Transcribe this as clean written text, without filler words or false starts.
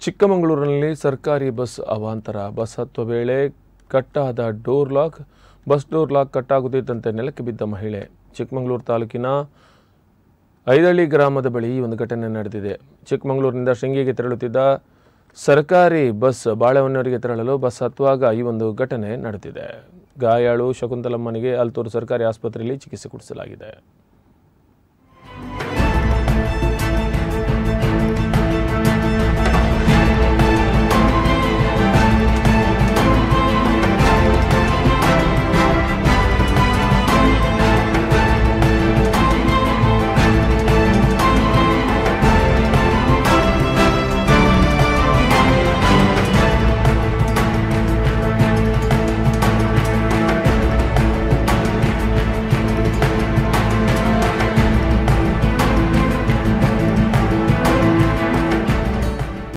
ಚಿಕ್ಕಮಗಳೂರಿನಲ್ಲಿ ಸರ್ಕಾರಿ ಬಸ್ ಅವಾಂತರ. ಬಸ್ ಹತ್ತುವ ವೇಳೆ ಕಟ್ಟಾದ ಬಸ್ ಡೋರ್ ಲಾಕ್ ಕಟ್ಟಾಗುತ್ತಿದ್ದಂತೆ ನೆಲಕ್ಕೆ ಬಿದ್ದ ಮಹಿಳೆ. ಚಿಕ್ಕಮಗಳೂರು ತಾಲೂಕಿನ ಐದಳ್ಳಿ ಗ್ರಾಮದ ಬಳಿ ಈ ಒಂದು ಘಟನೆ ನಡೆದಿದೆ. ಚಿಕ್ಕಮಗಳೂರಿನಿಂದ ಶೃಂಗೇರಿಗೆ ತೆರಳುತ್ತಿದ್ದ ಸರ್ಕಾರಿ ಬಸ್ ಬಾಳೆಹೊನ್ನೂರಿಗೆ ತೆರಳಲು ಬಸ್ ಹತ್ತುವಾಗ ಈ ಒಂದು ಘಟನೆ ನಡೆದಿದೆ. ಗಾಯಾಳು ಶಕುಂತಲಮ್ಮನಿಗೆ ಆಲ್ತೂರು ಸರ್ಕಾರಿ ಆಸ್ಪತ್ರೆಯಲ್ಲಿ ಚಿಕಿತ್ಸೆ ಕೊಡಿಸಲಾಗಿದೆ.